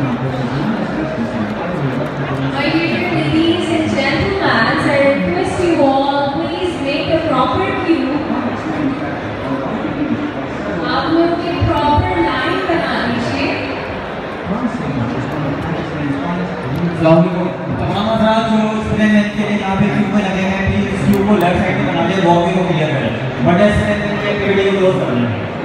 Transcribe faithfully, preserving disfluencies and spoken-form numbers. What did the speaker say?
My dear ladies and gentlemen, I request you all, please make a proper queue. आप लोग की proper line बना लीजिए. तमाम हज़रात जो स्टूडेंट के लिए यहाँ पे क्यू में लगे हैं, प्लीज क्यू को लेफ्ट साइड में बना लिया, वॉक को क्लियर करें. बट ऐसे एक्टिविटी को क्लोज कर लें.